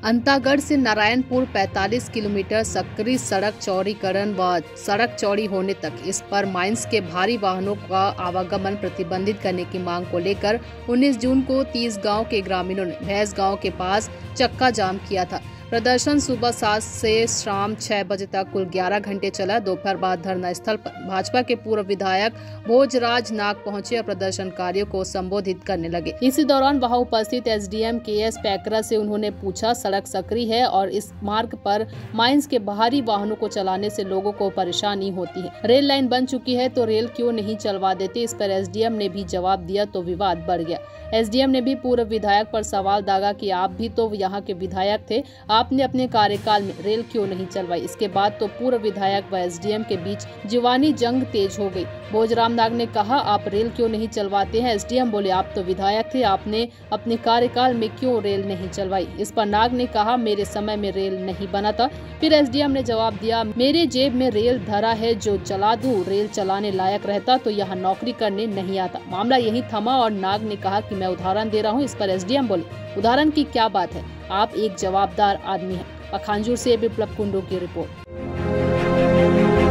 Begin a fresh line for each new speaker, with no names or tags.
अंतागढ़ से नारायणपुर 45 किलोमीटर सकरी सड़क चौड़ीकरण व सड़क चौड़ी होने तक इस पर माइंस के भारी वाहनों का आवागमन प्रतिबंधित करने की मांग को लेकर 19 जून को 30 गांव के ग्रामीणों ने भैंस गांव के पास चक्का जाम किया था। प्रदर्शन सुबह 7 से शाम 6 बजे तक कुल 11 घंटे चला। दोपहर बाद धरना स्थल पर भाजपा के पूर्व विधायक भोजराज नाग पहुंचे और प्रदर्शनकारियों को संबोधित करने लगे। इसी दौरान वहां उपस्थित एसडीएम केएस पैकरा से उन्होंने पूछा, सड़क सकरी है और इस मार्ग पर माइंस के भारी वाहनों को चलाने से लोगों को परेशानी होती है। रेल लाइन बन चुकी है तो रेल क्यों नहीं चलवा देते। इस पर एसडीएम ने भी जवाब दिया तो विवाद बढ़ गया। एसडीएम ने भी पूर्व विधायक पर सवाल दागा कि आप भी तो यहाँ के विधायक थे, आपने अपने कार्यकाल में रेल क्यों नहीं चलवाई। इसके बाद तो पूर्व विधायक व एसडीएम के बीच जीवानी जंग तेज हो गई। भोजराम नाग ने कहा, आप रेल क्यों नहीं चलवाते हैं। एसडीएम बोले, आप तो विधायक थे, आपने अपने कार्यकाल में क्यों रेल नहीं चलवाई। इस पर नाग ने कहा, मेरे समय में रेल नहीं बना था। फिर एसडीएम ने जवाब दिया, मेरे जेब में रेल धरा है, जो चला दूं। रेल चलाने लायक रहता तो यहाँ नौकरी करने नहीं आता। मामला यही थमा और नाग ने कहा कि मैं उदाहरण दे रहा हूँ। इस पर एसडीएम बोले, उदाहरण की क्या बात है, आप एक जवाबदार आदमी हैं। पखांजूर से विप्लव कुंडू की रिपोर्ट।